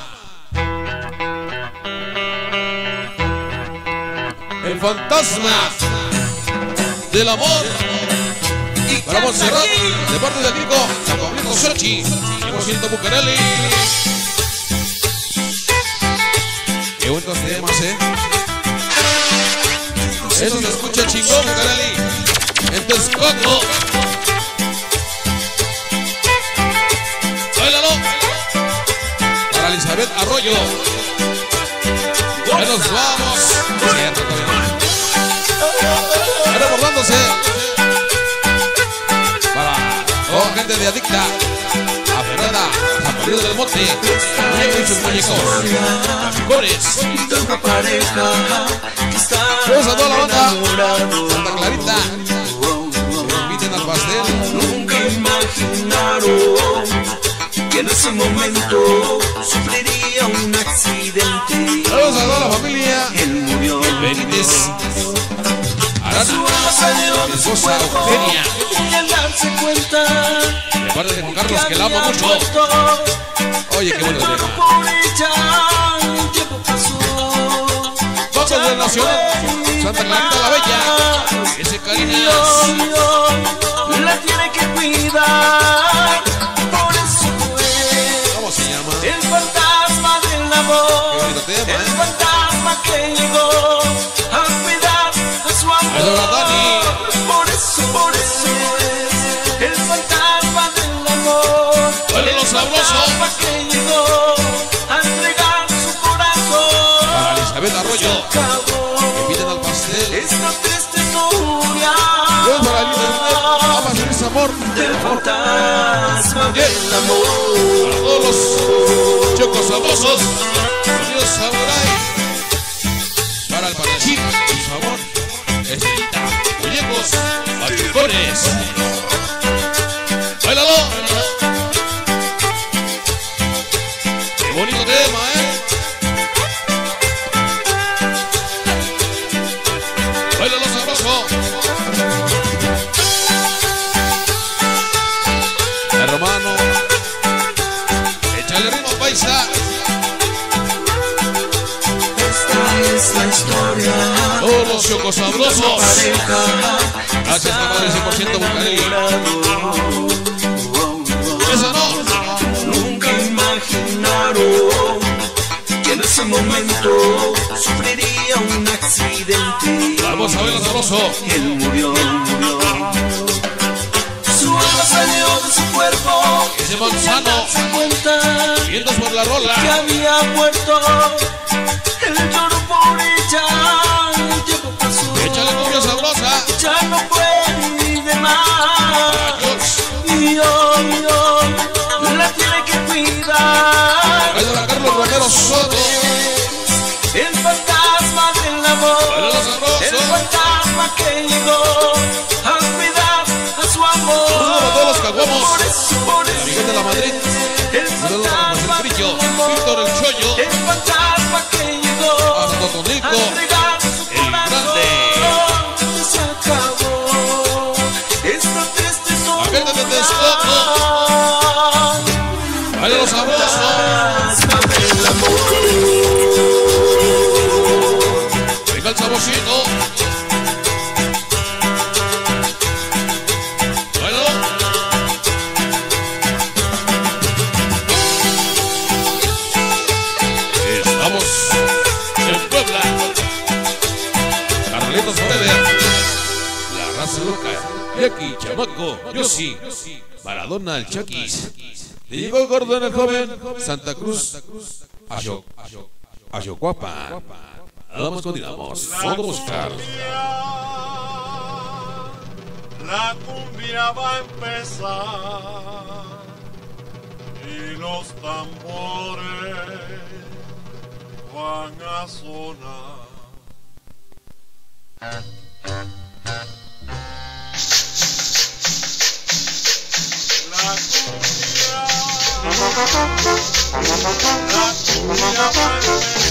El Fantasma del Amor. Para Montserrat, de parte del Nico, San Pablito Sochi, 100% Bucareli. Qué buenos temas, Eso se escucha chingón, Bucareli. En Texcoco. Báilalo. Para Elizabeth Arroyo. Ya nos vamos. Cierto, ahora bordándose. Para toda gente de Adicta, Aferrada, San Pedro del Monte, Muñeco y sus muñecos, Camicores. Vamos a toda la banda, Santa Clarita. Que inviten al pastel. Nunca imaginaron que en ese momento sufriría un accidente. Vamos a toda la familia. Él murió. Benítez Arana, mi esposa Eugenia. Y al darse cuenta, De parte de Juan Carlos, que la amo mucho. Oye, qué bueno tema. Por ella el tiempo pasó. Vamos de la ciudad Santa Clarita la Bella. Ese cariño la tiene que cuidar. Por eso fue. ¿Cómo se llama? El fantasma del amor. Qué bonito tema, El fantasma que llegó a cuidar a su amor. Eso es Dani. Por eso es el fantasma del amor. Bueno, lo sabroso. El fantasma que llegó a entregar su corazón. Para Elizabeth Arroyo, que piden al pastel. Esta triste historia Dios para el internet, amas ese amor. del fantasma del amor. Para todos los chocos sabrosos, Dios Samurai. Para el panachín, por favor. Estrellita, muñecos, batucones. ¡Báilalo! ¡Qué bonito tema, ¡Báilalo sabroso! Hermano, échale ritmo, paisa. Esta es la historia. Todos los chocos sabrosos. Pareja. Gracias, Madre 100% Bucareli. Eso no. Nunca imaginaron que en ese momento sufriría un accidente. Vamos a ver lo sabroso. Él murió. Su alma salió de su cuerpo. Ese manzano, Se cuenta vientos por la que rola. había muerto. Él lloró por ella. El tiempo pasó. Échale cumbia sabrosa. Ya no puede de más. Adiós. Y hoy la tiene que cuidar. Baila a Carlos Romero Soto. El fantasma del amor. Baila sabroso. El fantasma que llegó a cuidar a su amor. Saludos a todos los caguamos. Por eso Miguel de la Madrid. el Saludos a fantasma José Trillo, del amor. Víctor el Chollo, El fantasma que llegó a Totonilco, a entregar su el corazón. grande. Se acabó esta triste A gente de Texcoco. Baila lo sabroso. fantasma del amor. Venga el saborcito. Bailalo. Estamos en Puebla. Carlitos Forever. La raza loca. Jackie, chamaco, yo sí. Maradona, el Chaquis. Le llegó el gordo en el joven. Santa Cruz. Ayocuapa. Nada más continuamos. Fondo musical. La cumbia va a empezar y los tambores van a sonar. La cumbia va a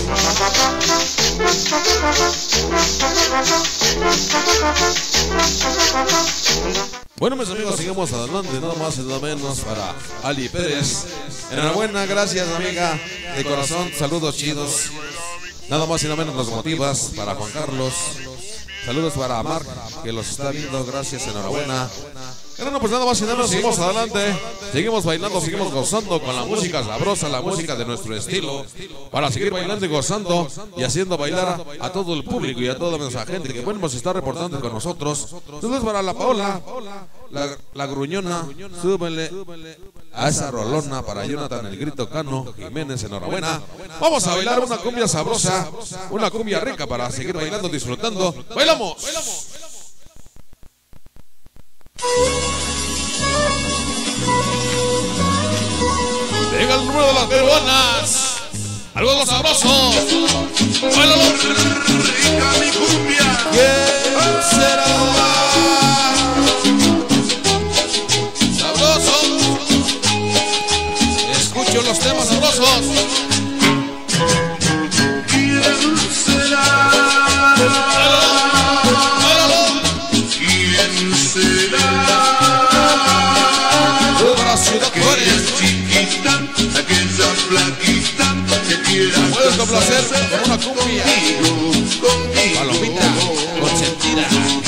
Bueno, mis amigos, seguimos adelante, nada más y nada menos para Ali Pérez. Enhorabuena, gracias, amiga, de corazón, saludos chidos. Nada más y nada menos los motivas para Juan Carlos. Saludos para Marc, que los está viendo, gracias, enhorabuena. Bueno, pues nada más y nada menos, seguimos adelante. Seguimos bailando, seguimos gozando con la música sabrosa, la música de nuestro estilo. Para seguir bailando y gozando y haciendo bailar a todo el público y a toda nuestra gente que bueno, se está reportando con nosotros. Entonces para la Paola, la gruñona, súbele a esa rolona. Para Jonathan el Grito Cano Jiménez, enhorabuena. Vamos a bailar una cumbia sabrosa, una cumbia rica para seguir bailando, disfrutando. ¡Bailamos! Venga el número de las peruanas. Algo de los sabrosos. ¡Bailalo! Rica mi cumbia. ¿Quién será? Sabroso. Escucho los temas sabrosos. ¿Quién será? ¡Bailalo! ¿Quién será? Para Ciudad Que Juárez. es chiquita, aquella hacer con una cumbia. Palomita consentida.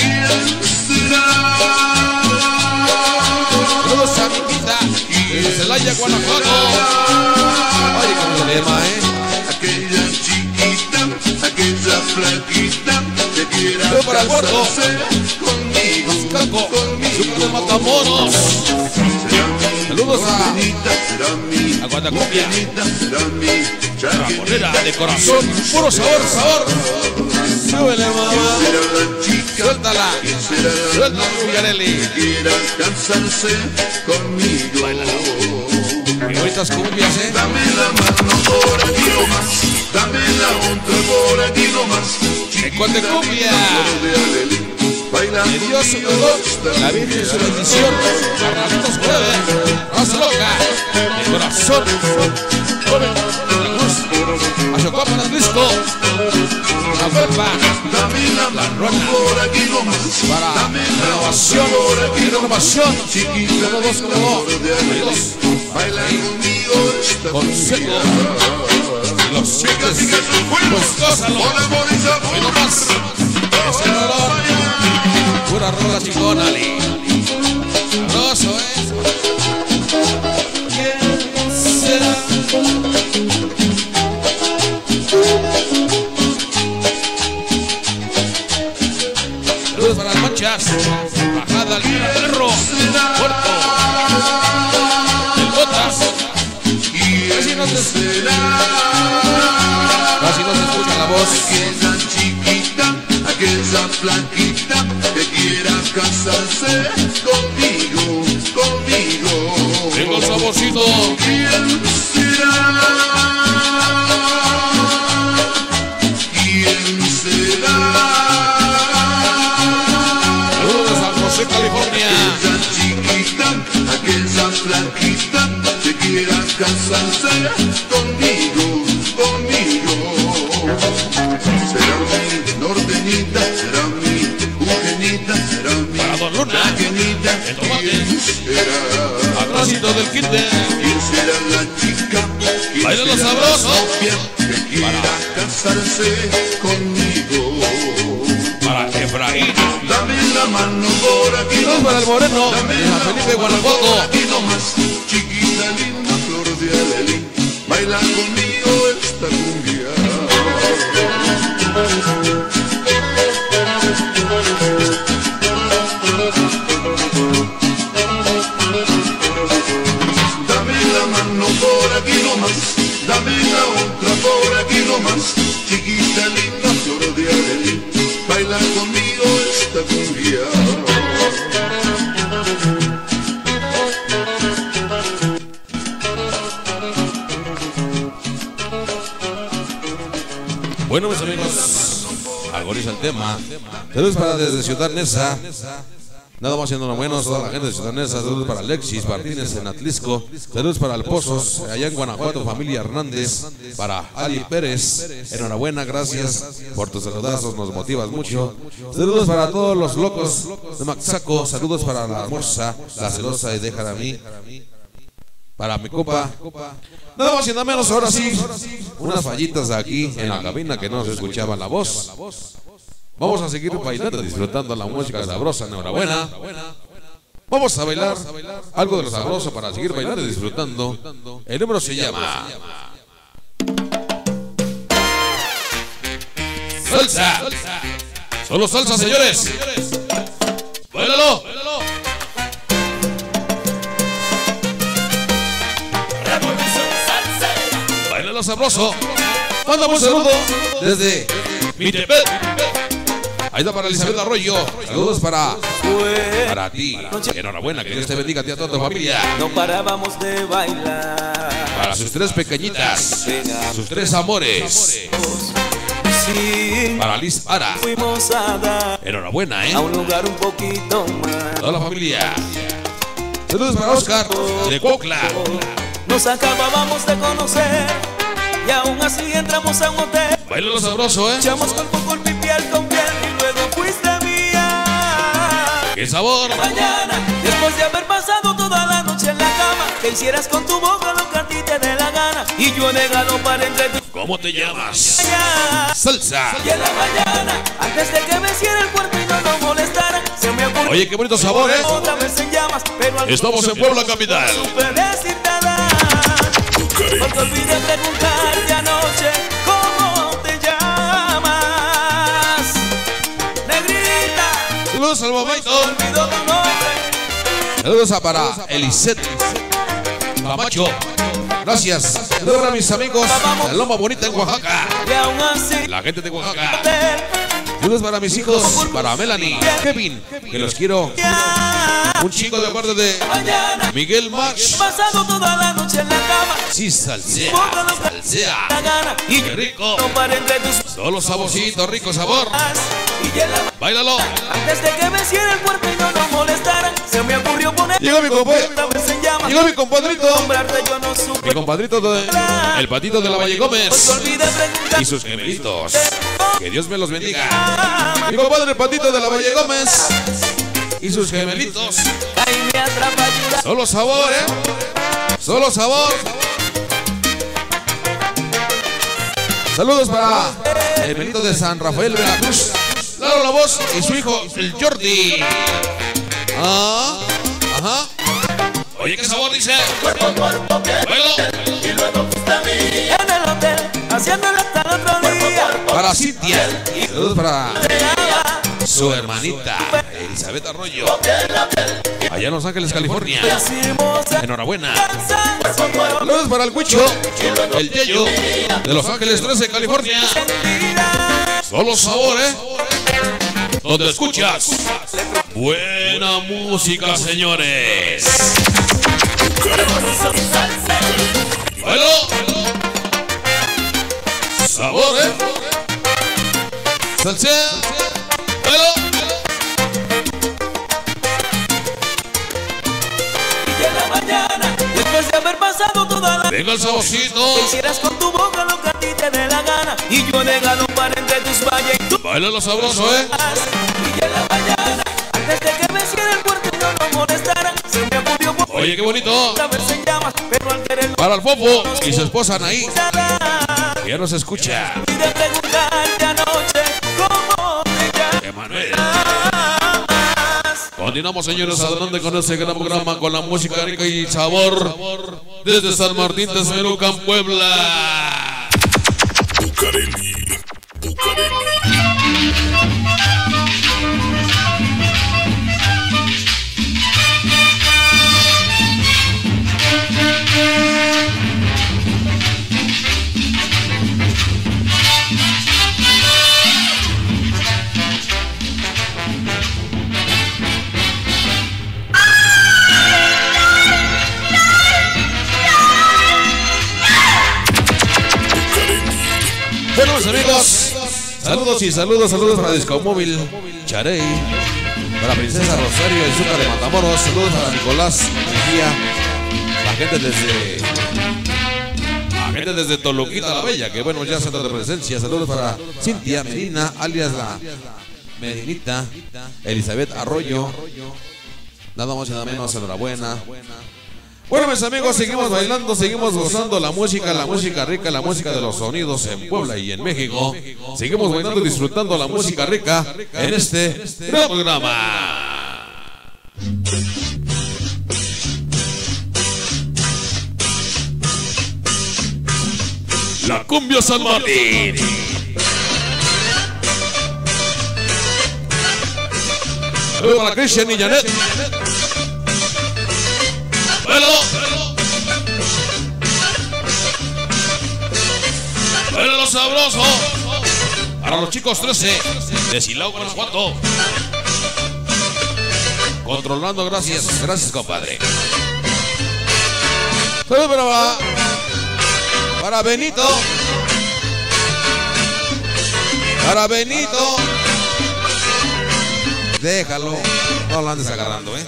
Saludos a mi hijita desde Celaya, Guanajuato. Ay, qué problema, Aquella chiquita, aquella flaquita, que quiera yo para el gordo. conmigo, Caco, Super de Matamoros. Saludos a Guanacumbia, la moneda de corazón, puro sabor, sabor. Súbele, mamá. Suéltala, suéltala, Rubiarelli. Quiera casarse conmigo. Qué bonitas cumbias, Dame la mano por aquí nomás, dame la otra por aquí nomás. En cuanto cumbia, Baila de Dios su perdón, la Virgen su bendición. Carnalitos Jueves, raza loca, de corazón. Joven, la cruz, a Chocuapa, Atlisco, la Pepa, la Ruana, por aquí nomás, para renovación, y renovación. Como dos, como dos, amigos. baila conmigo esta Consejo, si lo sientes, pues gózalo. Hoy nomás, es el olor, pura rola chingona, Ali. Sabroso, ¿Quién será? Saludos para las manchas, bajada al perro, puerto, el botas. Casi no se escucha la voz. Aquella chiquita, aquella flaquita, que quiera casarse conmigo, conmigo. Tengo el saborcito. ¿Quién será? ¿Quién será? Saludos de San José, California. Aquella chiquita, aquella flaquita, que quiera casarse conmigo, conmigo. Será mi norteñita, será mi eugenita, será mi Para Don Luna, pequeñita. el tomate. ¿Quién será? Atrásito del kinder. ¿Quién será la chica? ¿Quién Bailalo será sabroso. la novia que quiera casarse conmigo? Para Efraín. Dame la mano por aquí Saludos para el Moreno, Dame de San la Felipe, mano por Guanajuato. aquí nomás, chiquita linda flor de alelí, baila conmigo esta cumbia. Dame la mano por aquí nomás, dame la otra por aquí nomás, chiquita linda flor de alelí, baila conmigo esta cumbia. Bueno, mis amigos, agoniza el tema. Saludos para desde Ciudad Neza. Nada más siendo buenos, toda la gente de Ciudad Neza. Saludos para Alexis Martínez en Atlisco. Saludos para el Pozos, allá en Guanajuato, familia Hernández. Para Ali Pérez, enhorabuena, gracias por tus saludazos, nos motivas mucho. Saludos para todos los locos de Maxaco. Saludos para la Morsa, la celosa y déjala a mí. Para mi copa. Nada más y nada menos, ahora sí, unas fallitas aquí en la cabina que no se escuchaba la voz. Vamos a seguir bailando, disfrutando la música sabrosa, enhorabuena. Vamos a bailar algo de lo sabroso para seguir bailando y disfrutando. El número se llama Salsa. Solo salsa, señores. Báilalo. Bailalo sabroso. Mándame un saludo desde Mitepec. Ahí está para Elizabeth Arroyo. Saludos para ti. Enhorabuena, que Dios te bendiga a ti y a toda tu familia. No parábamos de bailar. Para sus tres pequeñitas, sus tres amores. Sí, Para Liz Para. fuimos a dar Enhorabuena, a un lugar un poquito más. toda la familia. Saludos para Oscar de Cuautla. Nos acabábamos de conocer y aún así entramos a un hotel. Bailalo sabroso, Echamos cuerpo con mi piel con piel y luego fuiste mía. ¡Qué sabor! Mañana, después de haber pasado toda la noche en la cama, que hicieras con tu boca lo que a ti te dé la gana. Y yo he negado para entre tus ¿Cómo te llamas? Salsa. Y en la mañana, antes de que me cierre el cuerpo y no lo molestara, se me ocurrió. Oye, qué bonito sabor, ¿eh? Otra vez en llamas, pero al Estamos en Puebla capital. no supe decir nada. Porque olvidé preguntarte anoche cómo te llamas. Negrita, Saludos al momento. olvidó tu nombre. Saludos a para Elisette Camacho. Gracias. Saludos a mis amigos de Loma Bonita en Oaxaca. Y aún así, La gente de Oaxaca. Saludos para mis hijos, para Melanie, Kevin, que los quiero. Un chico de parte de mañana, Miguel March. pasado toda la noche en la cama. Sí, salsea, La salsea. gana y Qué rico. no para entre tus Solo saborcito, rico sabor. y en la Báilalo. antes de que me cierre el cuerpo y no nos molestaran, se me ocurrió poner Llegó mi compadre. otra vez en llamas. Llegó mi compadrito. Nombrarte yo no supe. Mi compadrito de El Patito de la Valle Pues Gómez. olvidé preguntar Y sus gemelitos. Que Dios me los bendiga. Mi compadre el Patito de la Valle Gómez. Y sus gemelitos. ahí me atrapa llorar. Solo sabor, ¿eh? Solo sabor. Saludos para el Benito de San Rafael, Veracruz. Lalo La Voz y su hijo, el Jordi. Ah, ajá. Oye, ¿qué sabor dice? Bailo. En el hotel, haciéndolo hasta el otro día. Para Cintia. Saludos para su hermanita, Elizabeth Arroyo. Allá en Los Ángeles, California. Hicimos Enhorabuena. cansancio. Saludos para el Huicho, el Yeyo, de Los Ángeles 13, California. Solo sabor, ¿eh? Donde escuchas buena música, señores. Bueno, sabor, ¿eh? Salsea. Bueno. Y en la mañana, después de haber pasado toda la Venga el saborcito. hicieras con tu boca lo que a ti te dé la gana. Y yo negado para entre tus valles y tú. Baila lo sabroso, ¿eh? Y en la mañana, antes de que me cierre el cuerpo y no nos molestaran, se me ocurrió poner Oye, qué bonito. otra vez en llamas, pero al querer Para el Fofo y su esposa Anaí, que ya nos escucha. y de preguntarte anoche cómo te llamas. Emanuel. Continuamos, señores, adelante con este gran programa con la música rica y sabor desde San Martín de Texmelucan, Puebla. Bucareli, Bucareli. Bueno, mis amigos, saludos y saludos para Disco Móvil, Charey, para Princesa Rosario, el Zúcar de Matamoros, saludos para Nicolás Mejía, la gente desde Toluquita la Bella, que bueno, ya está de presencia, saludos para Cintia Medina, alias la Medinita, Elizabeth Arroyo, nada más y nada menos, enhorabuena. Bueno, mis amigos, seguimos bailando, seguimos gozando la música rica, la música de los sonidos en Puebla y en México. Seguimos bailando y disfrutando la música rica en este gran programa. La cumbia San Martín. Saludos para Cristian y Janet. ¡Velo! ¡Velo sabroso! Para los chicos 13 de Silao, Guanajuato. Controlando, gracias, gracias, compadre. Saludos para Benito. Para Benito. Déjalo, no lo andes agarrando,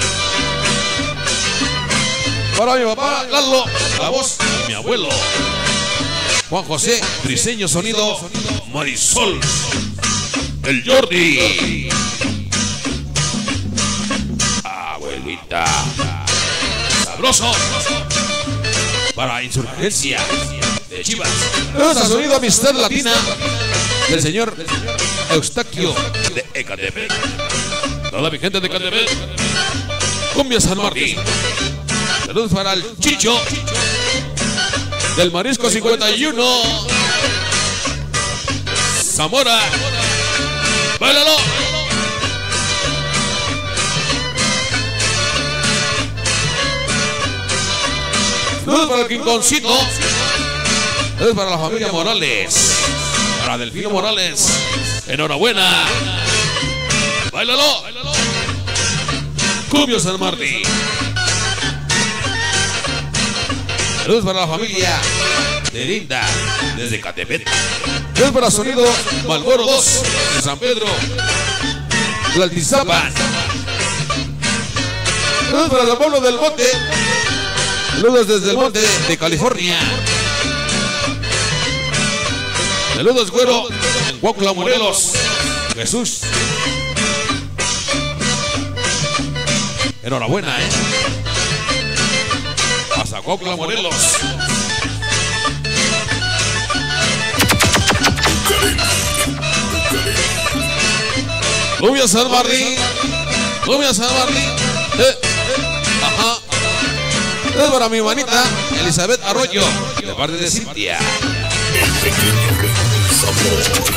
Para mi papá, Lalo, la voz de mi abuelo. Juan José, Briseño, sonido Marisol. El Jordi. Abuelita. Sabroso. para Insurgencia de Chivas. Saludos a Sonido Amistad Latina del señor Eustaquio de Ecatepec. Toda mi gente de Ecatepec. Cumbia San Martín. Saludos para el Chicho del Marisco 51. Zamora. ¡Báilalo! Saludos para el Quinconcito. Saludos para la familia Morales. Para Delfino Morales. Enhorabuena. ¡Báilalo! Cumbia San Martín. Saludos para la familia de Linda desde Catepet. Saludos para Sonido Malboro 2 de San Pedro Tlaltizapan. Saludos para San Pablo del Monte. Saludos desde el monte de California. Saludos, güero, en Cuautla, Morelos. Jesús. Enhorabuena, hasta Cuautla, Morelos. Cumbia San Martín. Cumbia San Martín. Ajá. Es para mi hermanita Elizabeth Arroyo, de parte de Cintia. El pequeño sabor.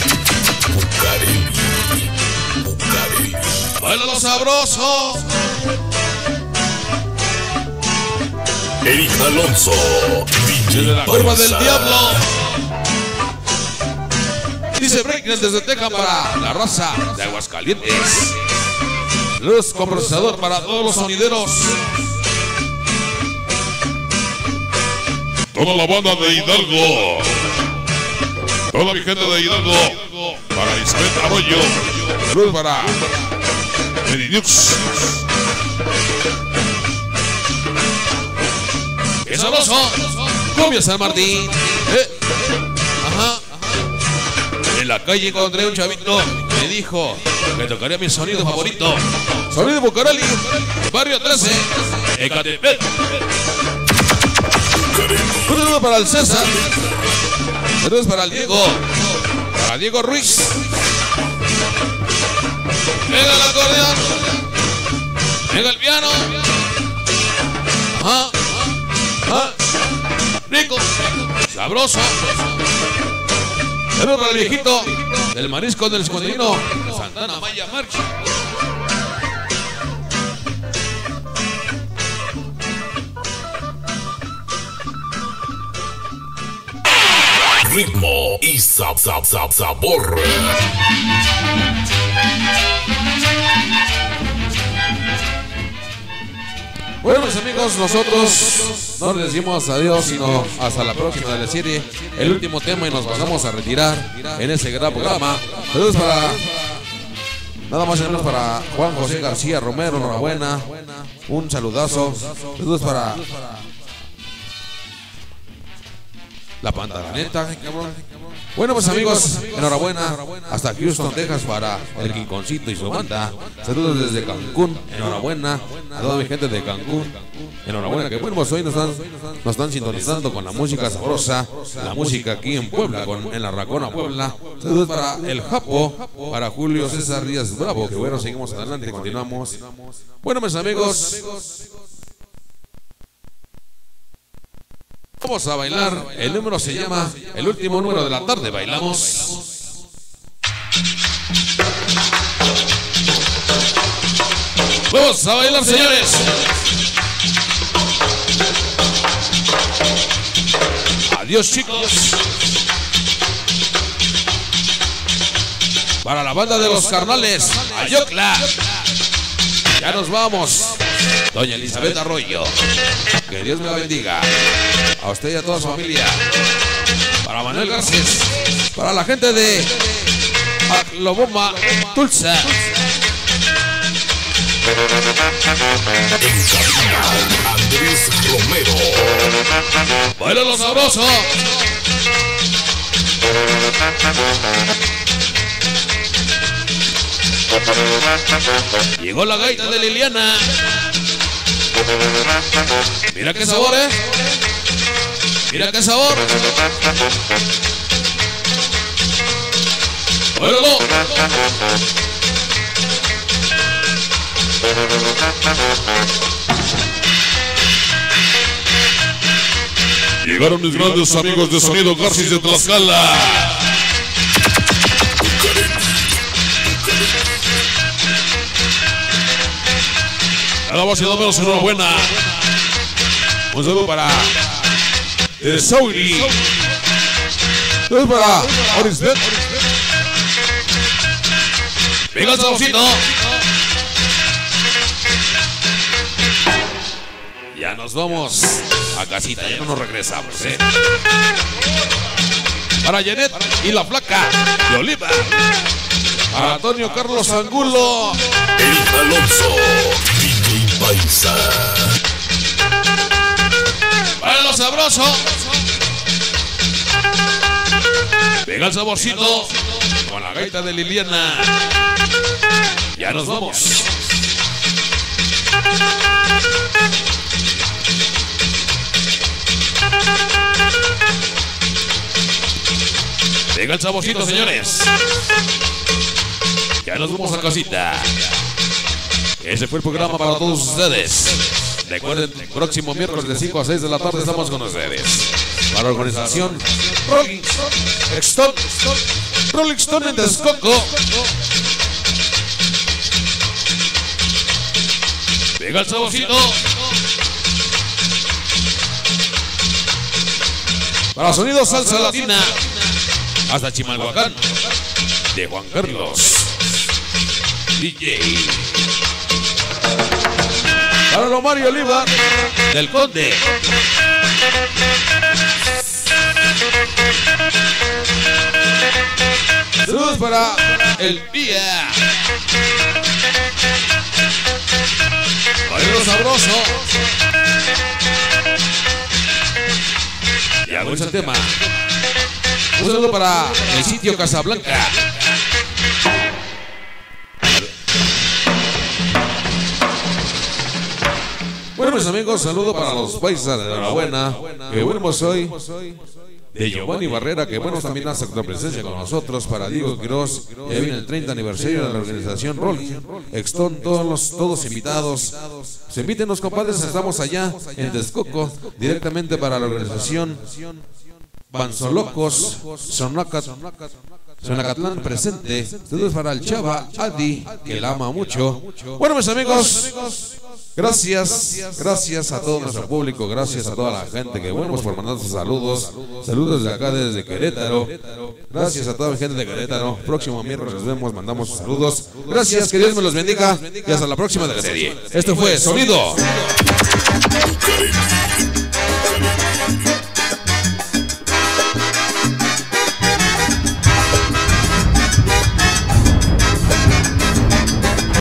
Bucareli. Baila sabroso. Eric Alonso. Desde la curva del diablo. Dice Breakdance desde Texas para la raza de Aguascalientes. Luz con procesador para todos los sonideros. Toda la banda de Hidalgo. Toda mi gente de Hidalgo. Para Isabel Arroyo. Luz para Medinux. ¡Qué sabroso! Cumbia San Martín. Ajá. En la calle encontré un chavito. Me dijo que tocaría mi sonido favorito. Sonido Bucareli. Barrio 13. Ecatepec. Un saludo para el César. Saludos para el Diego. Para Diego Ruiz. Venga el acordeón. Venga el piano. Ajá. Rico. Sabroso. Saludos para el viejito del Marisco del Escondino Santana Maya March. Ritmo y sabor. Bueno, mis amigos, nosotros no les decimos adiós, sino hasta la próxima de la serie. El último tema y nos pasamos a retirar en ese gran programa. Saludos para, nada más y menos para Juan José García Romero, enhorabuena. Un saludazo. Saludos para la Pantalaneta, cabrón. Bueno, pues amigos, enhorabuena. Hasta Houston, Texas para el Quinconcito y su banda. Saludos desde Cancún, enhorabuena. A toda mi gente de Cancún, enhorabuena. Que bueno, pues hoy nos están sintonizando con la música sabrosa. La música aquí en Puebla, en la Racona, Puebla. Saludos para el Japo, para Julio César Díaz Bravo. Que bueno, seguimos adelante, continuamos. Bueno, mis amigos, vamos a bailar. El número se llama El Último Número de la Tarde. Bailamos. Vamos a bailar, señores. Adiós, chicos. Para la banda de los carnales, Ayocla. Ya nos vamos. Doña Elizabeth Arroyo. Que Dios me la bendiga. A usted y a toda su familia. Para Manuel Garcés. Para la gente de Lobomba, Tulsa. En cabina, Andrés Romero. Bailalo sabroso. Llegó la gaita de Liliana. Mira qué sabor, Mira qué sabor. ¡Óyelo! Llegaron mis grandes amigos de Sonido Garcis de Tlaxcala. A la base de menos enhorabuena. Un saludo para Sauri. Un saludo para Orisbet. Venga el saborcito. Ya nos vamos a casita, ya no nos regresamos, Para Janet y la flaca de Oliva. Para Antonio Carlos Angulo. El Alonso, DJ Paisa. Para lo sabroso. Venga el saborcito con la gaita de Liliana. Ya nos vamos. Venga el saborcito, señores. Ya nos vamos a casita. Ese fue el programa para todos ustedes. Recuerden, próximo miércoles de 5 a 6 de la tarde estamos con ustedes. Para la organización Rolling Stone en Texcoco. Venga el saborcito. Para Sonido Salsa Latina. Hasta Chimalhuacán. De Juan Carlos DJ. Para lo Mario Oliva del Conde. Saludos para el Día. Bailero sabroso. Y hago ese tema. Un saludo para el sitio Casablanca. Bueno, mis amigos, saludo para los paisas de enhorabuena. Que bueno soy de Giovanni Barrera, que bueno también hace la presencia con nosotros. Para Diego Quiroz, ya viene el 30 aniversario de la organización Rolling Stone, todos invitados. Se inviten los compadres, estamos allá en Texcoco, directamente para la organización Banzolocos, Sonacatlán presente. Saludos para el Chava Adi, que la ama mucho. Bueno, mis amigos, gracias a todo nuestro público, gracias a toda la gente que bueno, pues por mandar sus saludos de acá desde Querétaro. Gracias a toda la gente de Querétaro. Próximo miércoles nos vemos, mandamos sus saludos. Gracias, que Dios me los bendiga y hasta la próxima de la serie. Esto fue Sonido.